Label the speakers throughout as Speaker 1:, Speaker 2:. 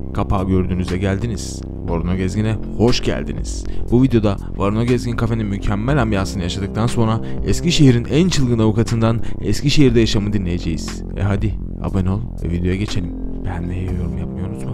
Speaker 1: Kapağı gördüğünüzde geldiniz. Varuna Gezgin'e hoş geldiniz. Bu videoda Varuna Gezgin kafenin mükemmel ambiyansını yaşadıktan sonra Eskişehir'in en çılgın avukatından Eskişehir'de yaşamı dinleyeceğiz. Hadi abone ol ve videoya geçelim. Beğenmeyi ve yorum yapmayı unutma.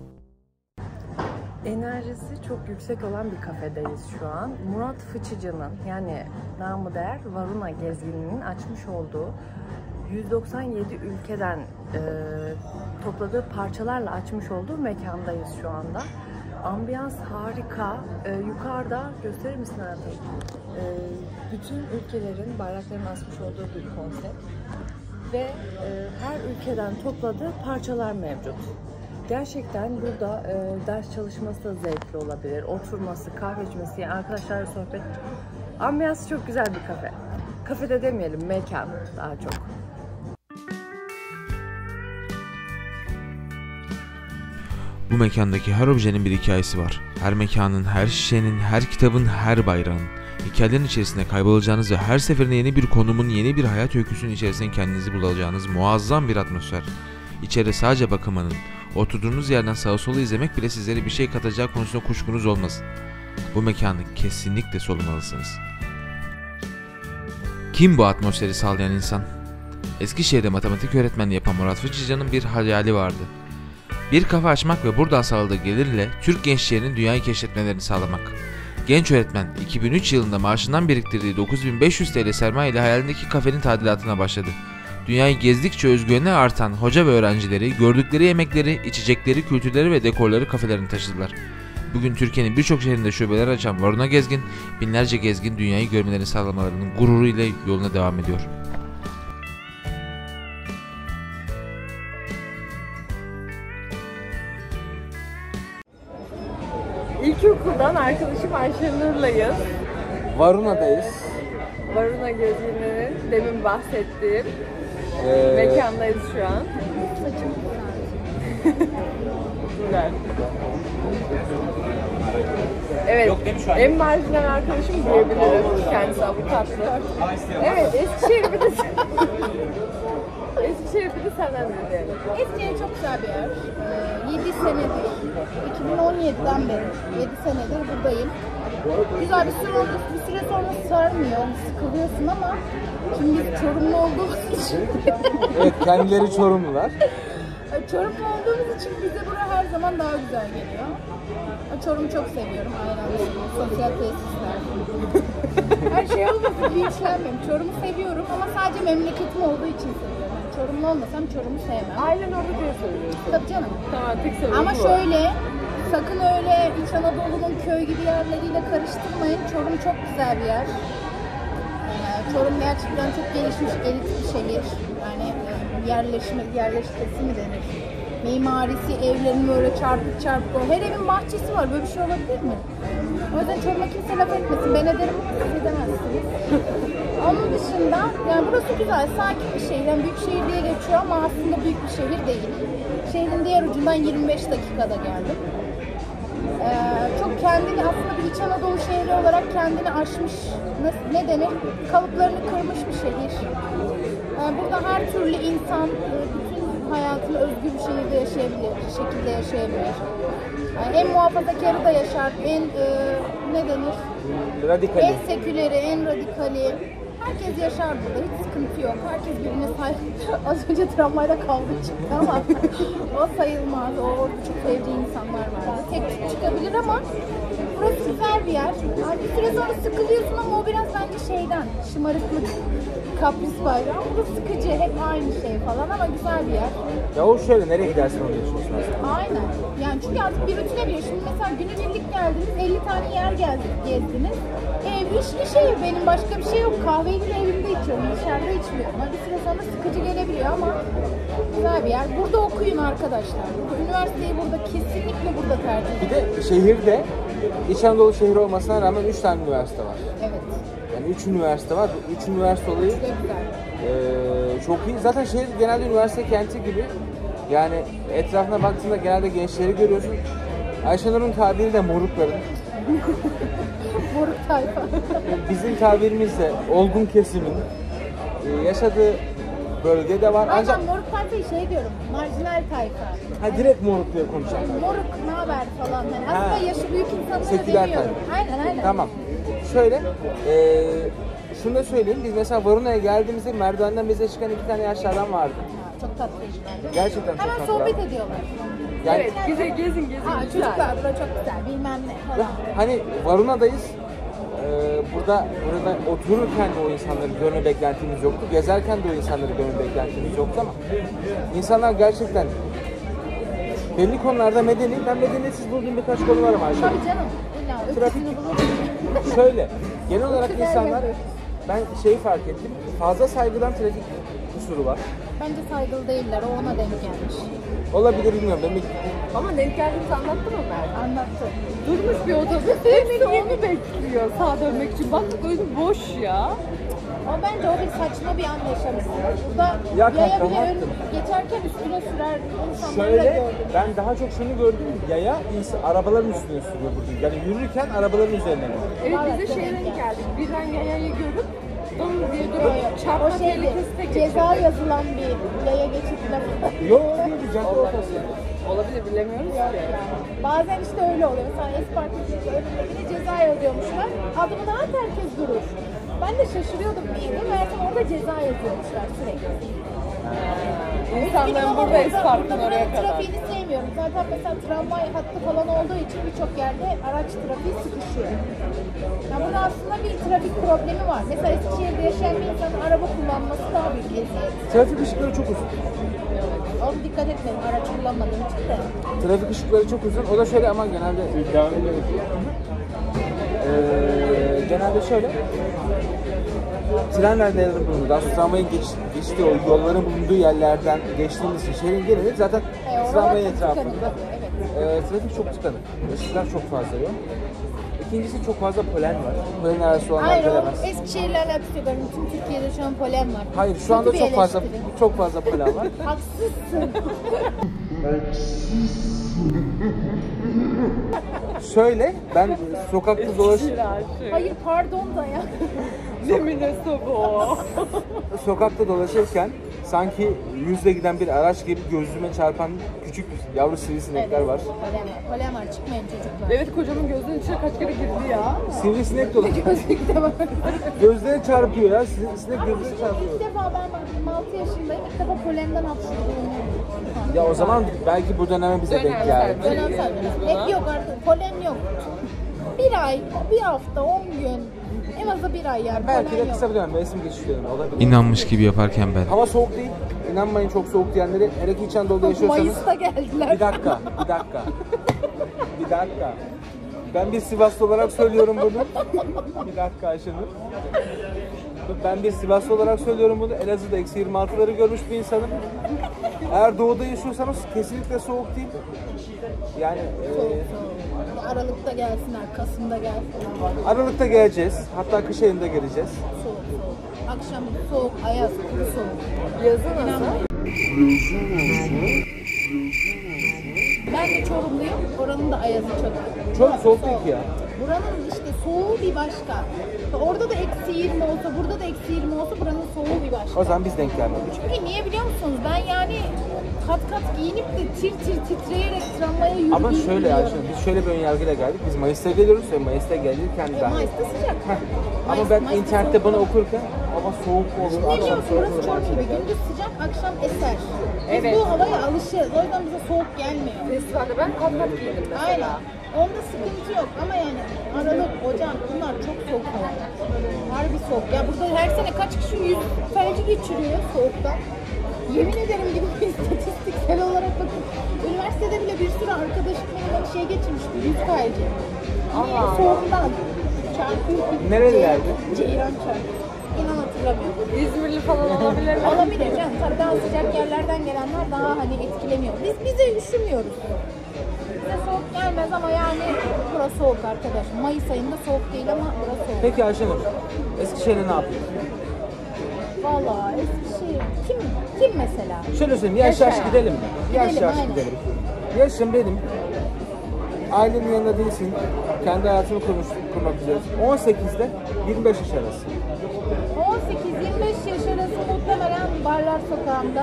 Speaker 2: Enerjisi çok yüksek olan bir kafedeyiz şu an. Murat Fıçıcı'nın, yani namı değer Varuna Gezgin'in açmış olduğu 197 ülkeden topladığı parçalarla açmış olduğu mekandayız şu anda. Ambiyans harika. Yukarıda gösterir misin hayatım? Bütün ülkelerin bayraklarını asmış olduğu bir konsept. Ve her ülkeden topladığı parçalar mevcut. Gerçekten burada ders çalışması da zevkli olabilir. Oturması, kahve içmesi, arkadaşlarla sohbet. Ambiyansı çok güzel bir kafe. Kafede demeyelim, mekan daha çok.
Speaker 1: Bu mekandaki her objenin bir hikayesi var. Her mekanın, her şişenin, her kitabın, her bayrağın. Hikayelerin içerisinde kaybolacağınız ve her seferinde yeni bir konumun, yeni bir hayat öyküsünün içerisinde kendinizi bulacağınız muazzam bir atmosfer. İçeri sadece bakımının, oturduğunuz yerden sağa sola izlemek bile sizlere bir şey katacağı konusunda kuşkunuz olmasın. Bu mekanı kesinlikle solumalısınız. Kim bu atmosferi sağlayan insan? Eskişehir'de matematik öğretmenliği yapan Murat Fıçıcı'nın bir hayali vardı. Bir kafe açmak ve buradan sağladığı gelirle Türk gençlerinin dünyayı keşfetmelerini sağlamak. Genç öğretmen 2003 yılında maaşından biriktirdiği 9500 TL sermaye ile hayalindeki kafenin tadilatına başladı. Dünyayı gezdikçe özgüveni artan hoca ve öğrencileri gördükleri yemekleri, içecekleri, kültürleri ve dekorları kafelerine taşıdılar. Bugün Türkiye'nin birçok şehrinde şubeler açan Varuna Gezgin, binlerce gezgin dünyayı görmelerini sağlamalarının gururuyla yoluna devam ediyor.
Speaker 2: İlkokuldan arkadaşım Ayşenur'layız.
Speaker 3: Varuna'dayız.
Speaker 2: Varuna Gezgin'in demin bahsettiğim mekandayız şu an. Saçım güzel. Evet, en marjinal arkadaşım diyebilirim. Kendisi avukatlı. Evet, Eskişehir bir de senden dinleyelim.
Speaker 4: Eskişehir çok güzel bir yer. 7 senedir, 2017'den beri 7 senedir buradayım. Güzel bir süre sonra sarmıyor, sıkılıyorsun ama şimdi biz Çorumlu olduğumuz için
Speaker 3: Evet, kendileri Çorumlular.
Speaker 4: Çorumlu olduğumuz için bize burası her zaman daha güzel geliyor. Çorum'u çok seviyorum, aynen. Sosyal tesisler. Her şey olmasın, linçlenmem. Çorum'u seviyorum ama sadece memleketim olduğu için seviyorum. Çorumlu olmasam Çorum'u sevmem.
Speaker 2: Ailen orada diye söylüyorsun.
Speaker 4: Tabii canım.
Speaker 2: Tamam, tek sebebi
Speaker 4: ama
Speaker 2: bu.
Speaker 4: şöyle, sakın öyle İç Anadolu'nun köy gibi yerleriyle karıştırmayın. Çorum çok güzel bir yer. Çorum gerçekten çok gelişmiş, elit bir şehir. Yani yerleşkesi mi denir? Mimarisi, evlerin böyle çarpık çarpık. Her evin bahçesi var. Böyle bir şey olabilir mi? O yüzden Çorum'a kimse laf etmesin. Ben ederim, siz edemezsiniz. Onun dışında, yani burası güzel, sakin bir şehir. Yani büyük şehir diye geçiyor ama aslında büyük bir şehir değil. Şehrin diğer ucundan 25 dakikada geldim. Çok kendini, aslında bir İç Anadolu şehri olarak kendini aşmış, ne denir? Kalıplarını kırmış bir şehir. Burada her türlü insan bütün hayatını özgür bir şekilde yaşayabilir. En muhafazakarı da yaşar, en ne denir?
Speaker 3: Radikali.
Speaker 4: En seküleri, en radikali. Herkes yaşar burada, hiç sıkıntı yok. Herkes birbirine Az önce tramvayda kavga çıktı ama o sayılmaz. Orada çok sevdiği insanlar var. Tek tük çıkabilir ama burası güzel bir yer. Bir süre sonra sıkılıyorsun ama o biraz bence şeyden, şımarıklık, kapris bayrağı. Bu sıkıcı, hep aynı şey falan ama güzel bir yer.
Speaker 3: Ya o şöyle, nereye gidersen oraya yaşıyorsun aslında.
Speaker 4: Aynen. Yani çünkü artık bir rutine giriyor. Şimdi mesela günübirlik geldiniz, 50 tane yer gezdiniz. Bir şey, benim başka bir şey yok. Kahveyi bile evimde içiyorum, dışarıda içmiyorum. Bir süre sonra sıkıcı gelebiliyor ama güzel bir yer. Burada okuyun arkadaşlar. Üniversiteyi burada, kesinlikle burada tercih edin.
Speaker 3: Bir de şehirde, İç Anadolu şehri olmasına rağmen 3 tane üniversite var.
Speaker 4: Evet.
Speaker 3: Yani 3 üniversite var. 3 üniversite olayı çok iyi. Zaten şehir genelde üniversite kenti gibi. Yani etrafına baktığında genelde gençleri görüyorsun. Ayşenur'un tabiri de morukların.
Speaker 4: Moruk tayfa.
Speaker 3: Bizim tabirimizde olgun kesimin yaşadığı bölgede var.
Speaker 4: Aynen,
Speaker 3: Ancak
Speaker 4: moruk tayfayı şey diyorum, marjinal tayfa.
Speaker 3: Ha direkt moruk diye konuşalım.
Speaker 4: Moruk, ne haber falan. Yani aslında yaşı büyük insanlara
Speaker 3: Seküler
Speaker 4: demiyorum.
Speaker 3: tayfa.
Speaker 4: Aynen.
Speaker 3: Tamam. Şöyle, şunu da söyleyeyim. Biz mesela Varuna'ya geldiğimizde merdivenden bize çıkan 2 tane yaşlı adam vardı.
Speaker 4: Ha, çok tatlıydılar.
Speaker 3: Gerçekten çok
Speaker 4: Hemen
Speaker 3: tatlı.
Speaker 4: sohbet ediyorlar.
Speaker 3: Yani,
Speaker 2: Evet, bize gezin.
Speaker 4: Aa, çocuklar bura çok güzel, bilmem ne falan.
Speaker 3: hani Varuna'dayız. Burada otururken de o insanları görme beklentimiz yoktu. Gezerken de o insanları görme beklentimiz yoktu ama insanlar gerçekten belli konularda medeni. Ben medeniyetsiz bulduğum birkaç konu var ama Ayşe.
Speaker 4: Tabii canım. İlla
Speaker 3: Trafik.
Speaker 4: ötesini bulursun.
Speaker 3: Şöyle, genel olarak
Speaker 4: Güzel
Speaker 3: insanlar,
Speaker 4: yapıyor.
Speaker 3: ben şeyi fark ettim, fazla saygıdan trafik kusuru var.
Speaker 4: Bence saygılı değiller, o ona denk gelmiş.
Speaker 3: Olabilir bilmiyorum, demek
Speaker 2: Ama denk geldiğimizi anlattı mı Mert?
Speaker 4: Anlattı.
Speaker 2: Durmuş bir otobüs, hepsi onu bekliyor sağa dönmek için. Bak önü boş ya.
Speaker 4: Ama bence o bir saçma bir an yaşamışsın. Burada
Speaker 3: Ya
Speaker 4: yaya
Speaker 3: kanka,
Speaker 4: bile
Speaker 3: haklısın.
Speaker 4: geçerken üstüne sürer insanları da
Speaker 3: şöyle,
Speaker 4: gördüm.
Speaker 3: ben daha çok şunu gördüm, yaya arabaların üstüne sürüyor burada. Yani yürürken arabaların üzerine.
Speaker 2: Evet
Speaker 4: Evet,
Speaker 2: biz de şeye
Speaker 4: evet.
Speaker 2: denk geldik. Birden yayayı görüp dom diye
Speaker 4: O
Speaker 2: durup çarpma
Speaker 4: şeydi,
Speaker 2: tehlikesi de
Speaker 4: ceza yazılan bir yaya geçit lafı.
Speaker 3: Yok değil, bir cadde ortası.
Speaker 2: Olabilir bilemiyoruz ki.
Speaker 4: Bazen işte öyle oluyor. Mesela Espark'ın önündekine ceza yazıyormuşlar. Adımını at herkes durur. Ben de şaşırıyordum niye. Meğerse orada ceza yazıyormuşlar sürekli.
Speaker 2: İnsanların burada Espark'ın oraya kadar.
Speaker 4: Trafiğini sevmiyorum. Zaten mesela tramvay hattı falan olduğu için birçok yerde araç trafiği sıkışıyor. Ya burada aslında bir trafik problemi var. Mesela Eskişehir'de yaşayan bir insanın araba kullanması daha büyük eziyet.
Speaker 3: Trafik ışıkları çok uzun.
Speaker 4: Onu dikkat etmeyin araç kullanmadığım için de.
Speaker 3: Trafik ışıkları çok uzun. O da şöyle ama genelde devam edelim. Genelde şöyle. Trenler devre bulundu. Daha sonra tramvayın geçtiği o yolların bulunduğu yerlerden geçtiğimiz için şehrin geneli zaten tramvayın
Speaker 4: Oralar çok
Speaker 3: etrafında.
Speaker 4: tıkanık, evet.
Speaker 3: Trafik çok tıkanık. Işıklar çok fazla yok. İkincisi çok fazla polen var. Polen arası olanlar
Speaker 4: Hayır o
Speaker 3: gelemez.
Speaker 4: Eskişehir'le alakası yok. Yani tüm Türkiye'de şu an polen var.
Speaker 3: Hayır şu anda
Speaker 4: Kötü bir
Speaker 3: çok fazla
Speaker 4: eleştiri.
Speaker 3: polen var.
Speaker 4: Haksızsın.
Speaker 3: Şöyle ben sokakta
Speaker 4: Hayır pardon da ya.
Speaker 2: Ne münasebe o.
Speaker 3: sokakta dolaşırken sanki yüzle giden bir araç gibi gözüme çarpan küçük yavru sivrisinekler var.
Speaker 4: Polen var. Polen var. Çıkmayın çocuklar.
Speaker 2: Evet kocamın gözünün içine kaç kere girdi ya.
Speaker 3: Sivrisinek dolu.
Speaker 4: Gözlükte var.
Speaker 3: Gözleri çarpıyor ya. Sivrisinek gözleri çarpıyor.
Speaker 4: İlk defa ben 26 yaşındayım. İlk defa polenden hapşurdum.
Speaker 3: Ya o zaman belki bu döneme bize denk geldi.
Speaker 4: Dönemsel. Hep yok artık. Polen yok. Bir ay, bir hafta, 10 gün. En azı bir ay yani.
Speaker 3: Belki
Speaker 4: Polen
Speaker 3: de
Speaker 4: yok.
Speaker 3: kısa bir dönem mevsim geçiş dönemi olabilir.
Speaker 1: İnanmış gibi yaparken ben.
Speaker 3: Hava soğuk değil. İnanmayın çok soğuk diyenleri. Hele ki İç Anadolu'da yaşıyorsanız.
Speaker 4: Mayıs'ta geldiler.
Speaker 3: Bir dakika. Ben bir Sivaslı olarak söylüyorum bunu. Bir dakika Ayşenur. Ben bir Sivaslı olarak söylüyorum bunu. Elazığ'da eksi 26'ları görmüş bir insanım. Eğer doğuda yaşıyorsanız kesinlikle soğuk değil. Yani
Speaker 4: Aralık'ta gelsinler, Kasım'da gelsinler.
Speaker 3: Aralık'ta geleceğiz. Hatta kış ayında geleceğiz.
Speaker 4: Soğuk. Akşam soğuk, ayaz, kuru soğuk.
Speaker 2: Yazın nasıl?
Speaker 4: Ben de Çorumluyum. Oranın da ayazı çok.
Speaker 3: Çok soğuk değil ki ya.
Speaker 4: Buranın işte soğuğu bir başka. Orada da eksi 20 olsa, burada da eksi 20 olsa buranın soğuğu bir başka.
Speaker 3: O zaman biz denk gelmedik.
Speaker 4: Çünkü niye biliyor musunuz? Ben yani kat kat giyinip de tir tir titreyerek tramvaya yürüdüğümü
Speaker 3: Ama şöyle
Speaker 4: biliyorum.
Speaker 3: Ayşenur, biz şöyle bir önyargıyla geldik. Biz Mayıs'ta geliyoruz ve Mayıs'ta gelirken ben...
Speaker 4: Mayıs'ta sıcak.
Speaker 3: Ama ben internette bunu okurken hava soğuk olur,
Speaker 4: Ne
Speaker 3: akşam
Speaker 4: biliyorsun?
Speaker 3: soğuk
Speaker 4: Burası
Speaker 3: olur.
Speaker 4: Çorum gibi. Gündüz sıcak, akşam eser. Biz
Speaker 2: Evet.
Speaker 4: bu havaya alışırız. O yüzden bize soğuk gelmiyor.
Speaker 2: Festivalde ben kat kat giydim mesela.
Speaker 4: Aynen. Onda sıkıntı yok ama yani Aralık, Ocak bunlar çok soğuk havalar. Harbi soğuk. Ya burada her sene kaç kişi yüz felci geçiriyor soğuktan. Yemin ederim gibi bir istatistiksel olarak bakın. Üniversitede bile bir sürü arkadaşım benim şey geçirmişti. Yüz felci. Niye? Soğuktan. Çarpıyor.
Speaker 3: Nerelilerdi?
Speaker 4: Ceyran çarpıyor. İnan hatırlamıyorum.
Speaker 2: İzmirli falan olabilir mi?
Speaker 4: Olabilir canım. Tabii daha sıcak yerlerden gelenler daha hani etkileniyor. Bize üşümüyoruz. Bize soğuk gelmez ama yani burası soğuk arkadaş. Mayıs ayında soğuk değil ama burası soğuk.
Speaker 3: Peki Ayşenur, Eskişehir'de ne yapıyor?
Speaker 4: Vallahi Eskişehir. Kim mesela?
Speaker 3: Şöyle söyleyeyim, yaş
Speaker 2: Yaşa.
Speaker 3: gidelim mi? Yaş
Speaker 4: Gidelim, aynen.
Speaker 3: gidelim. Yaşım benim ailenin yanında değilsin. Kendi hayatını kurmak üzeresin. 18'de 25 yaş arası.
Speaker 4: 18-25 yaş arası muhtemelen barlar sokağında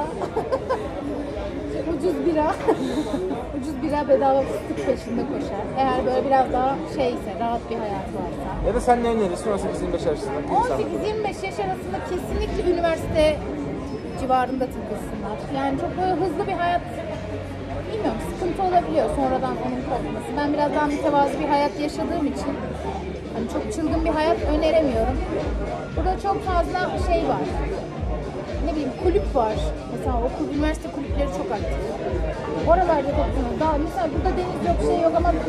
Speaker 4: ucuz bira ucuz bira bedava fıstık peşinde koşar. Eğer böyle biraz daha şeyse, rahat bir hayat varsa.
Speaker 3: Ya da sen ne önerirsin 18-25 arasındaki insanlara?
Speaker 4: 18-25 yaş arasında kesinlikle üniversite civarında takılsınlar. Yani çok böyle hızlı bir hayat, bilmiyorum, sıkıntı olabiliyor sonradan onun kopması. Ben biraz daha mütevazı bir hayat yaşadığım için hani çok çılgın bir hayat öneremiyorum. Burada çok fazla şey var. Ne bileyim, kulüp var. Mesela okul, üniversite kulüpleri çok aktif. Oralarda toplanıyor. Daha mesela burada deniz yok, şey yok ama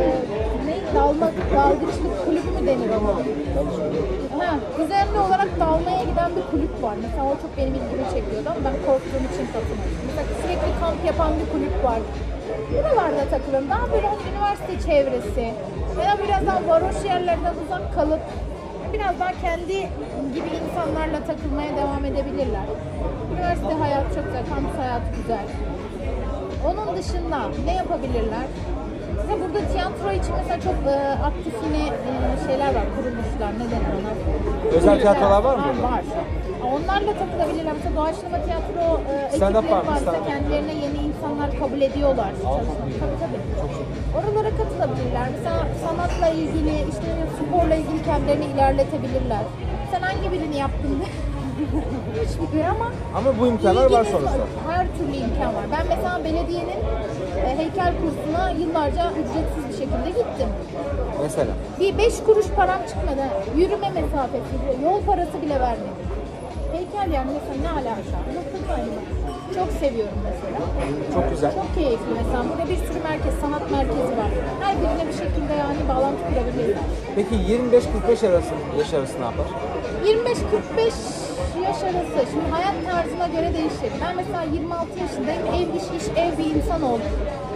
Speaker 4: dalgıçlık kulübü mü denir ona? Düzenli olarak dalmaya giden bir kulüp var. Mesela o çok benim ilgimi çekiyordu ama ben korktuğum için katılmadım. Mesela sürekli kamp yapan bir kulüp var. Buralarda takılın. Daha böyle hani üniversite çevresi veya biraz daha varoş yerlerden uzak kalıp biraz daha kendi gibi insanlarla takılmaya devam edebilirler. Üniversite hayatı çok güzel, kampüs hayatı güzel. Onun dışında ne yapabilirler? Mesela burada tiyatro için mesela çok aktif yine şeyler var, kuruluşlar, ne denir ona?
Speaker 3: Özel tiyatrolar var mı burada?
Speaker 4: Var. Onlarla takılabilirler. Mesela doğaçlama tiyatro ekipleri varsa kendilerine yeni insanlar kabul ediyorlar. Tabii. Oralara katılabilirler. Mesela sanatla ilgili, işte sporla ilgili kendilerini ilerletebilirler. Sen hangi birini yaptın? Hiçbir ama
Speaker 3: bu imkanlar var sonuçta.
Speaker 4: Her türlü imkan var. Ben mesela belediyenin heykel kursuna yıllarca ücretsiz bir şekilde gittim.
Speaker 3: Mesela?
Speaker 4: Bir 5 kuruş param çıkmadı. Yürüme mesafesi, yol parası bile vermedim. Heykel yani mesela ne alaka? Çok seviyorum mesela.
Speaker 3: Çok güzel.
Speaker 4: Çok keyifli mesela. Burada bir sürü merkez, sanat merkezi var. Her birine bir şekilde yani bağlantı kurabilirler.
Speaker 3: Peki 25-45 yaş arası ne yapar?
Speaker 4: 25-45 yaş arası. Şimdi hayat tarzına göre değişir. Ben mesela 26 yaşındayım. Ev ev bir insan oldum.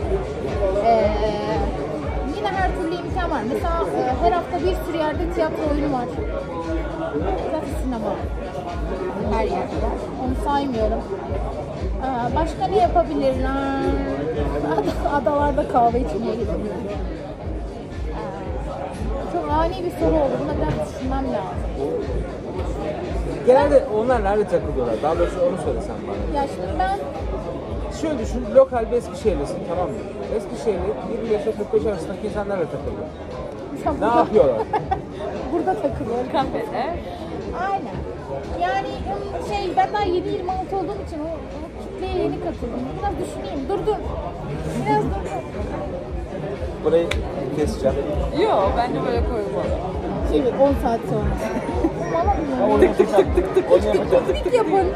Speaker 4: Yine her türlü imkan var. Mesela her hafta bir sürü yerde tiyatro oyunu var. Zaten sinema her yerde var. Onu saymıyorum. Başka ne yapabilirler? Adalarda kahve içmeye gidebilirim. Çok ani bir soru oldu. Buna biraz düşünmem lazım.
Speaker 3: Genelde onlar nerede takılıyorlar? Daha doğrusu onu söylesen bana.
Speaker 4: Ya şimdi ben
Speaker 3: şöyle düşün, lokal bir Eskişehirlisin, tamam mı? Eskişehirli 25 ile 45 arasındaki insanlarla takılıyor. Ne yapıyorlar?
Speaker 4: Burada takılıyor kafede. Aynen. Yani ben daha 7-26 olduğum için o kitleye yeni katıldım. Biraz düşüneyim. Dur. Biraz dur.
Speaker 3: Burayı keseceğim.
Speaker 2: Yok, bence böyle koyulmalı.
Speaker 4: 10 saat sonra. Valla tık yaparım.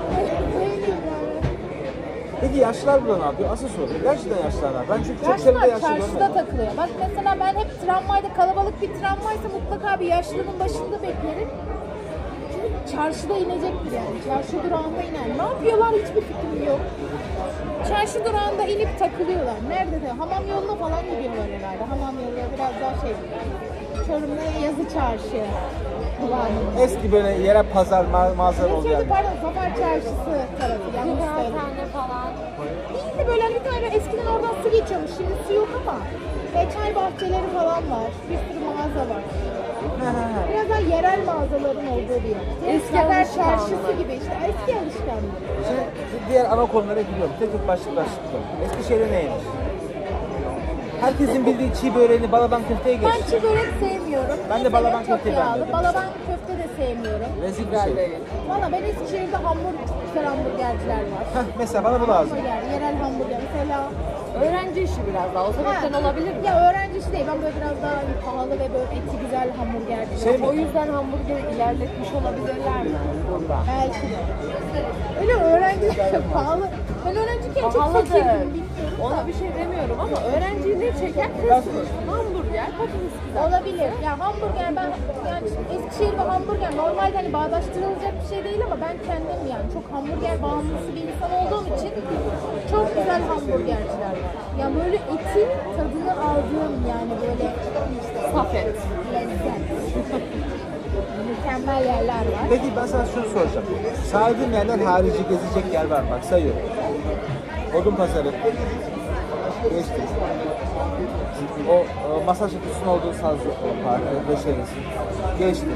Speaker 3: Peki yaşlılar burada ne yapıyor? Asıl soru. Gerçekten yaşlılar ne yapıyor? Ben çünkü çok
Speaker 4: Yaşlılar
Speaker 3: sevimli yaşlı
Speaker 4: çarşıda
Speaker 3: görmedim.
Speaker 4: takılıyor. Bak mesela ben hep tramvayda, kalabalık bir tramvaysa mutlaka bir yaşlının başında beklerim. Çünkü çarşıda inecektir yani. Çarşı durağında iner. Ne yapıyorlar hiçbir fikrim yok. Çarşı durağında inip takılıyorlar. Nerede de? Hamam yoluna falan gidiyorlar herhalde. Hamam yolu biraz daha Çorum'da yazı çarşı.
Speaker 3: Eski böyle yerel pazar mağazalar oluyor.
Speaker 4: Pardon, Zafer Çarşısı tarafı. Yani
Speaker 2: falan.
Speaker 4: İyi de böyle hani bir tane eskiden oradan su geçiyormuş. Şimdi su yok ama çay bahçeleri falan var. Bir sürü mağaza var. Biraz daha yerel mağazaların olduğu bir yer.
Speaker 2: Eski
Speaker 4: Zafer
Speaker 2: alışkanlık.
Speaker 4: Çarşısı gibi işte. Eski alışkanlık.
Speaker 3: Şimdi diğer ana konulara gidiyorum. Tek başlık. Eskişehir'de ne yenir? Herkesin bildiği çiğ böreğini balaban köfteye geç.
Speaker 4: Ben çiğ börek sevmiyorum.
Speaker 3: Ben de balaban
Speaker 4: Çok
Speaker 3: köfteyi
Speaker 4: yağlı.
Speaker 3: beğenmedim.
Speaker 4: Balaban köfte de sevmiyorum.
Speaker 3: Rezil bir şey.
Speaker 4: Valla ben Eskişehir'de çok güzel hamburgerciler var.
Speaker 3: Mesela bana bu lazım.
Speaker 4: Hamburger, yerel hamburger. Mesela
Speaker 2: Öğrenci işi biraz daha. O sebepten olabilir mi?
Speaker 4: ya öğrenci işi değil. Ben böyle biraz daha pahalı ve böyle eti güzel hamburgerci.
Speaker 3: Şey mi?
Speaker 2: O yüzden hamburgeri ilerletmiş olabilirler mi burada?
Speaker 4: Belki de. Öyle öğrenci çok pahalı. Ben öğrenciyken çok
Speaker 2: Pahalıdır.
Speaker 4: fakirdim, bilmiyorum.
Speaker 2: Ona bir şey demiyorum ama öğrenciliği çeken kısmı. Hamburger, patates kızartması.
Speaker 4: Olabilir. Ya hamburger ben yani şimdi Eskişehir ve hamburger normalde hani bağdaştırılacak bir şey değil ama ben kendim yani çok hamburger bağımlısı bir insan olduğum için çok güzel hamburgerciler var. Ya böyle etin tadını aldığım yani böyle
Speaker 2: Saf et.
Speaker 4: lezzet. Mükemmel yerler var.
Speaker 3: Peki ben sana şunu soracağım. Saydığım yerler harici gezecek yer var. Bak sayıyorum. Odunpazarı, Geçtim. O masaj kutusunun olduğu saz parkı, Beşerisi. Geçtim.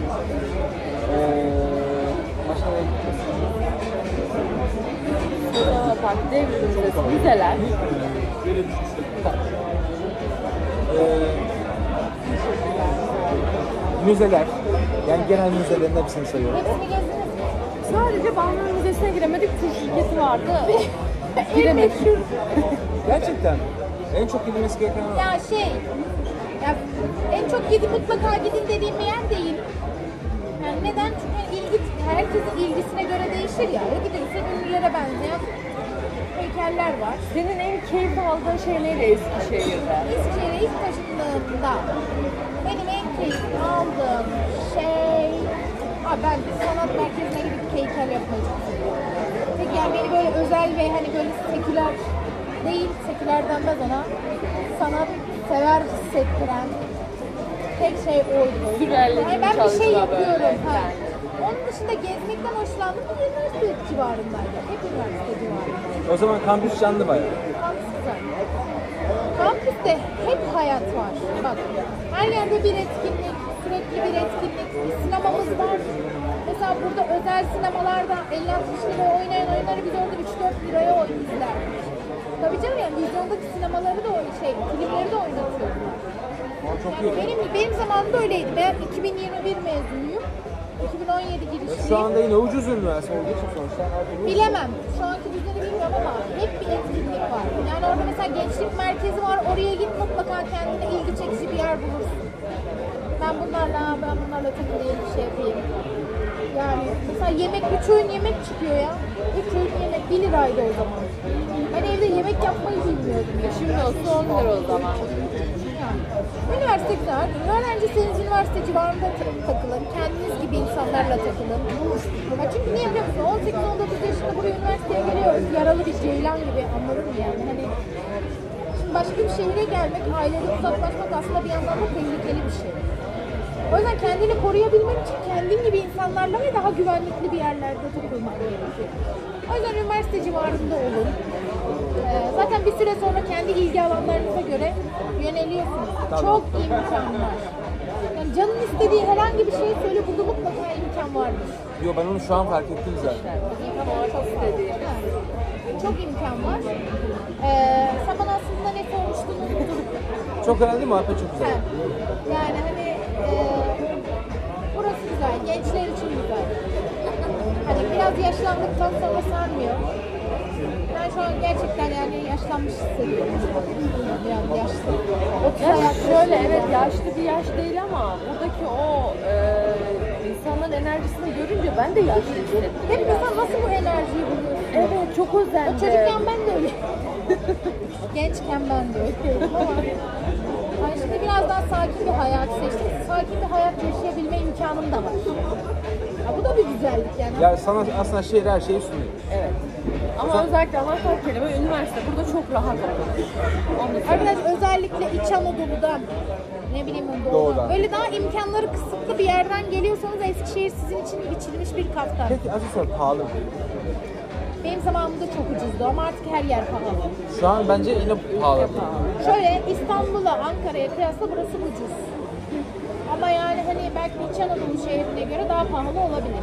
Speaker 3: Başka ne gittim?
Speaker 5: Park, Devrim Müzesi, müzeler.
Speaker 3: Müzeler. Yani genel müzelerin hepsini sayıyorum.
Speaker 4: Hepsini gezdiniz mi?
Speaker 5: Sadece Balmumu Müzesi'ne giremedik, tur şirketi vardı.
Speaker 4: En meşhur.
Speaker 3: Gerçekten. En çok gidilmesi gereken o.
Speaker 4: Ya en çok gidip mutlaka gidin dediğim bir yer değil. Yani neden? Çünkü herkesin ilgisine göre değişir ya. Gidilirse ünlülere benzeyen heykeller var.
Speaker 5: Senin en keyif aldığın şey neydi Eskişehir'de?
Speaker 4: Eskişehir'e ilk taşındığımda benim en keyif aldığım şey... ben sanat merkezine gidip heykel yapmayı çok seviyorum. Peki yani beni böyle özel ve hani böyle seküler değil, seküler denmez ona, sanat sever hissettiren tek şey oydu.
Speaker 5: Sürrealizm
Speaker 4: Yani ben bir şey
Speaker 5: çalışma
Speaker 4: yapıyorum.
Speaker 5: böyle.
Speaker 4: Ha. Onun dışında gezmekten hoşlandım ama üniversite civarındaydı. Hep üniversite civarındaydı.
Speaker 3: O zaman kampüs canlı bayağı.
Speaker 4: Kampüs güzel. Kampüste hep hayat var. Bak, her yerde bir etkinlik, sürekli bir etkinlik, bir sinemamız var. Mesela burada özel sinemalarda 50-60 lira oynayan oyunları biz orada 3-4 liraya izlerdik. Tabii canım, yani vizyondaki sinemaları da filmleri de oynatıyorlar.
Speaker 3: Çok
Speaker 4: Yani
Speaker 3: iyi.
Speaker 4: benim zamanımda öyleydi. Ben 2021 mezunuyum. 2017 girişliyim.
Speaker 3: Şu anda yine ucuz üniversite olduğu için sonuçta her türlü ucuz.
Speaker 4: Bilemem. Şu anki düzeni bilmiyorum ama hep bir etkinlik var. Yani orada mesela gençlik merkezi var. Oraya git, mutlaka kendine ilgi çekici bir yer bulursun. Ben bunlarla takılayım, bir şey yapayım. Yani mesela yemek, 3 öğün yemek çıkıyor ya. 3 öğün yemek 1 liraydı o zaman. Ben evde yemek yapmayı bilmiyordum.
Speaker 5: Şimdi olsa 10 lira o zaman.
Speaker 4: Yani. Üniversite güzel. Öğrenciyseniz üniversite civarında takılın. Kendiniz gibi insanlarla takılın. Ya çünkü niye biliyor musun? 18-19 yaşında buraya üniversiteye geliyoruz. Yaralı bir ceylan gibi, anladın mı yani? Hani şimdi başka bir şehire gelmek, aileden uzaklaşmak aslında bir yandan da tehlikeli bir şey. O yüzden kendini koruyabilmek için kendin gibi insanlarla ve daha güvenlikli bir yerlerde takılmak gerekiyor. O yüzden üniversite civarında olun. Zaten bir süre sonra kendi ilgi alanlarınıza göre yöneliyorsunuz. Çok imkan var. Yani canın istediği herhangi bir şeyi söyle, burada mutlaka imkan vardır.
Speaker 3: Yo, ben onu şu an fark ettim zaten.
Speaker 5: Çok istediğim.
Speaker 4: Çok imkan var. Sen bana aslında ne sormuştun?
Speaker 3: Çok önemli değil mi? Muhabbet çok güzel.
Speaker 4: Yani hani burası güzel, gençler için güzel. Hani biraz yaşlandıktan sonra sarmıyor. Ben şu an gerçekten yani yaşlanmış hissediyorum. Biraz yaşlı. 30'a
Speaker 5: Yani şöyle,
Speaker 4: yaklaşıyorum.
Speaker 5: evet yaşlı bir yaş değil ama buradaki o insanların enerjisini görünce ben de yaşlı hissettim.
Speaker 4: Hep mesela nasıl bu enerjiyi buluyorsun?
Speaker 5: Evet, çok özendim.
Speaker 4: Çocukken ben de öyle. Gençken ben de öyleydim ama hani şimdi biraz daha sakin bir hayat seçtim. Sakin bir hayat yaşayabilme imkanım da var. Ya bu da bir güzellik yani.
Speaker 3: Ya sana aslında şehir her şeyi sunuyor.
Speaker 5: Evet. Ama özellikle anahtar kelime üniversite. Burada çok rahat olur.
Speaker 4: Arkadaşlar özellikle İç Anadolu'dan, ne bileyim
Speaker 3: Doğudan.
Speaker 4: böyle daha imkanları kısıtlı bir yerden geliyorsanız Eskişehir sizin için biçilmiş bir kaftan.
Speaker 3: Peki asıl soru pahalı mı?
Speaker 4: Benim zamanımda çok ucuzdu ama artık her yer pahalı.
Speaker 3: Şu an bence yine pahalı.
Speaker 4: Şöyle İstanbul'a, Ankara'ya kıyasla burası ucuz. Ama yani hani belki İç Anadolu şehrine göre daha pahalı olabilir.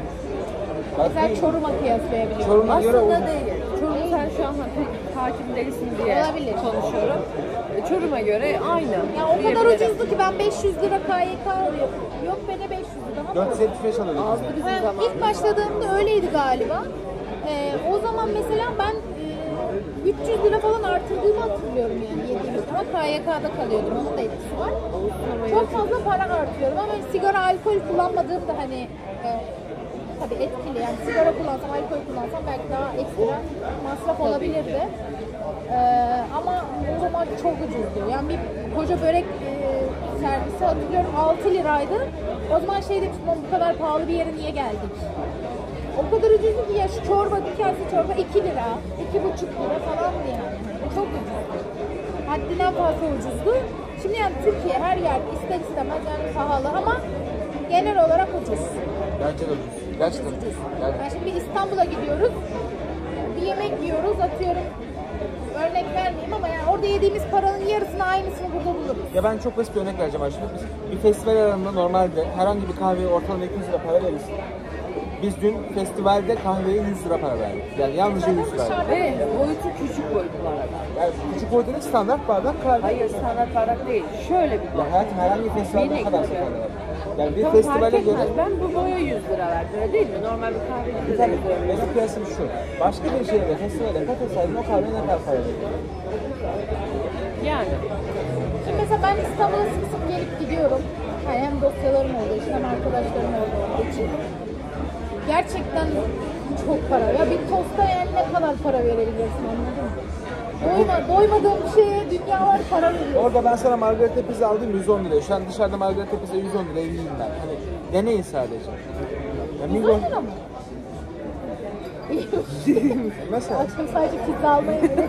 Speaker 4: Mesela Çorum'a kıyaslayabilirim.
Speaker 3: Çorum'a göre
Speaker 5: Aslında
Speaker 3: ucuz.
Speaker 5: değil. Çorum sen şu an pek hakim değilsin diye
Speaker 4: Olabilir.
Speaker 5: konuşuyorum. Çorum'a göre aynı.
Speaker 4: Ya o kadar
Speaker 5: diyebilirim.
Speaker 4: ucuzdu ki ben 500 lira KYK alıyorum. Yok be ne 500 lira ama.
Speaker 3: 475 alıyorduk.
Speaker 5: Azdı bizim zamanımızda.
Speaker 4: İlk başladığımda öyleydi galiba. O zaman mesela ben 300 lira falan artırdığımı hatırlıyorum yani 700 lira. KYK'da kalıyordum, onun da etkisi var. Çok fazla para artıyorum ama sigara, alkol kullanmadığım da hani tabii etkili yani sigara kullansam, alkol kullansam belki daha ekstra masraf olabilirdi. Ama o zaman çok ucuzdu. Yani bir koca börek servisi hatırlıyorum 6 liraydı. O zaman şey demiştim, bu kadar pahalı bir yere niye geldik? O kadar ucuzdu ki ya şu çorba, bir kase çorba 2 lira, 2,5 lira falandı yani. Çok ucuzdu. Haddinden fazla ucuzdu. Şimdi yani Türkiye her yer ister istemez yani pahalı ama genel olarak ucuz.
Speaker 3: Bence de ucuz. Gerçekten ucuz. Yani
Speaker 4: Yani şimdi İstanbul'a gidiyoruz, bir yemek yiyoruz, atıyorum örnek vermeyeyim ama yani orada kahvede yediğimiz paranın yarısını aynısını burada buluruz.
Speaker 3: Ya ben çok basit bir örnek vereceğim Ayşe. Biz bir festival alanında normalde herhangi bir kahveye ortalama 200 lira para veririz. Biz dün festivalde kahveye 100 lira para verdik. Yani yalnızca 100 lira.
Speaker 5: Ve boyutu küçük boyutlarda.
Speaker 3: Yani küçük boyutlu standart bardak kahve.
Speaker 5: Hayır, standart bardak değil. Şöyle bir
Speaker 3: Ya
Speaker 5: bardak.
Speaker 3: hayatım herhangi bir festivalde ne
Speaker 5: Minik
Speaker 3: kadar
Speaker 5: böyle.
Speaker 3: satarlar? Yani bir
Speaker 5: Yok,
Speaker 3: festivale
Speaker 5: fark etmez.
Speaker 3: göre
Speaker 5: Ben bu boya 100 lira verdim. Öyle değil mi? Normal bir kahvecide de
Speaker 3: tabii
Speaker 5: 100 lira.
Speaker 3: benim kıyasım şu. Başka bir şehirde festivale katılsaydın o kahveye ne kadar para verirdin?
Speaker 5: Yani.
Speaker 4: Şimdi mesela ben İstanbul'a sık sık gelip gidiyorum. Yani hem dosyalarım olduğu için hem arkadaşlarım olduğu için. Gerçekten çok para. Ya bir tosta yani ne kadar para verebilirsin, anladın mı? Doymadığım bir şeye dünyalar para veriyor.
Speaker 3: Orada ben sana margarita pizza aldım 110 liraya. Şu an dışarıda margarita pizza 110 liraya yiyeyim ben. Hani deneyin sadece. Ya
Speaker 4: 110 lira mı?
Speaker 3: Mesela
Speaker 4: Akşam sadece pizza almaya gerek.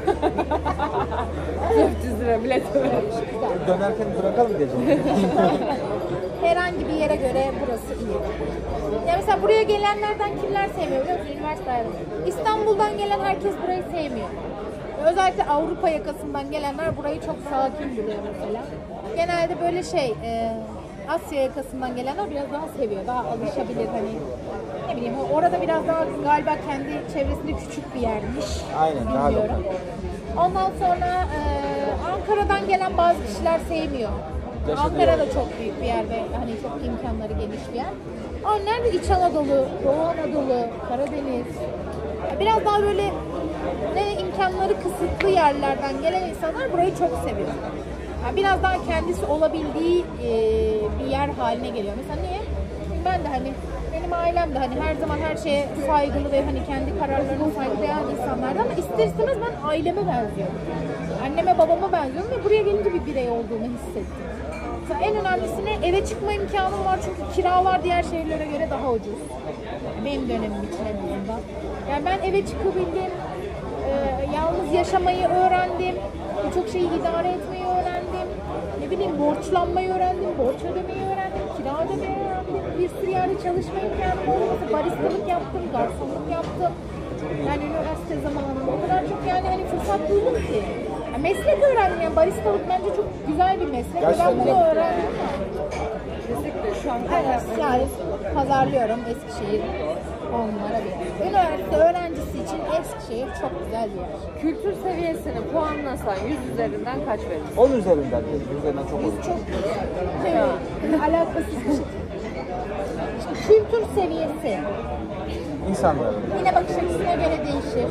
Speaker 5: 400 lira bilet ödemiş.
Speaker 3: dönerken bırakalım diyeceğim.
Speaker 4: Herhangi bir yere göre burası iyi. Ya mesela buraya gelenlerden kimler sevmiyor biliyor musun? Üniversite hayatı. İstanbul'dan gelen herkes burayı sevmiyor. Özellikle Avrupa yakasından gelenler burayı çok sakin buluyor mesela. Genelde böyle Asya yakasından gelenler biraz daha seviyor, daha alışabilir hani ne bileyim orada biraz daha galiba kendi çevresinde küçük bir yermiş.
Speaker 3: Aynen, daha
Speaker 4: bilmiyorum. Ondan sonra Ankara'dan gelen bazı kişiler sevmiyor.
Speaker 3: Yaşadığı
Speaker 4: Ankara
Speaker 3: yer.
Speaker 4: da çok büyük bir yer ve hani çok imkanları geniş bir yer. Onlar da İç Anadolu, Doğu Anadolu, Karadeniz. Biraz daha böyle imkanları kısıtlı yerlerden gelen insanlar burayı çok seviyor. Yani biraz daha kendisi olabildiği bir yer haline geliyor. Mesela niye? Çünkü ben de hani benim ailem de hani her zaman her şeye saygılı ve hani kendi kararlarına saygı duyan insanlardı ama ister istemez ben aileme benziyorum. Anneme babama benziyorum ve buraya gelince bir birey olduğumu hissettim. Mesela en önemlisine eve çıkma imkanım var çünkü kiralar diğer şehirlere göre daha ucuz. Benim dönemim için en azından. Yani ben eve çıkabildim, yalnız yaşamayı öğrendim, birçok şeyi idare etmeyi öğrendim, ne bileyim borçlanmayı öğrendim, borç ödemeyi öğrendim, kira ödemeyi öğrendim, bir sürü yerde çalışma imkanım oldu. Mesela baristalık yaptım, garsonluk yaptım. Yani üniversite zamanında o kadar çok yani hani fırsat buldum ki. Yani meslek öğrendim yani baristalık bence çok güzel bir meslek ve ben bunu öğrendim yani.
Speaker 5: Kesinlikle şu an
Speaker 4: Evet, yani pazarlıyorum Eskişehir 10 numara bir yer. Üniversite öğrencisi için Eskişehir çok güzel bir yer.
Speaker 5: kültür seviyesini puanlasan 100 üzerinden kaç verirsin?
Speaker 3: 10 üzerinden değil, 10 üzerinden çok olur.
Speaker 4: Çok alakasız bir şey. İşte kültür seviyesi
Speaker 3: İnsanlar.
Speaker 4: yine bakış açısına göre değişir.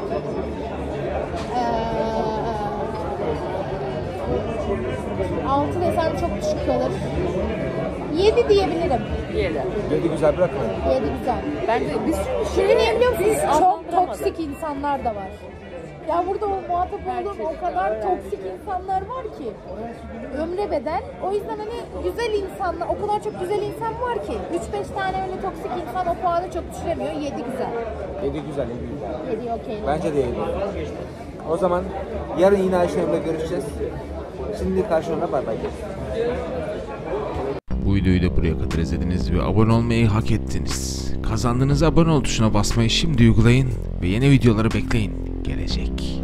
Speaker 4: 6 desem çok düşük kalır. 7 diyebilirim.
Speaker 5: 7.
Speaker 3: Dedi güzel bırakma.
Speaker 4: 7 güzel.
Speaker 5: Bence bir sürü
Speaker 4: Çünkü niye biliyor musunuz? Çok
Speaker 5: adlandıramadık.
Speaker 4: toksik insanlar da var. Ya burada o muhatap olduğum o kadar toksik insanlar var ki. Ömre bedel. O yüzden hani güzel insanlar, o kadar çok güzel insan var ki. 3-5 tane öyle toksik insan o puanı çok düşüremiyor. 7 güzel.
Speaker 3: Dedi güzel, dedi güzel.
Speaker 4: 7 okey.
Speaker 3: Bence de iyi. O zaman yarın yine Ayşe'yle görüşeceğiz. Şimdi karşılığında bay bay.
Speaker 1: Bu videoyu da buraya kadar izlediniz ve abone olmayı hak ettiniz. Kazandığınız abone ol tuşuna basmayı şimdi uygulayın ve yeni videoları bekleyin. Gelecek.